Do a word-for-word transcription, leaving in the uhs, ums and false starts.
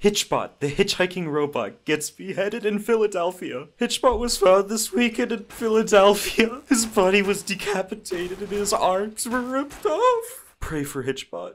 Hitchbot, the hitchhiking robot, gets beheaded in Philadelphia. Hitchbot was found this weekend in Philadelphia. His body was decapitated and his arms were ripped off. Pray for Hitchbot.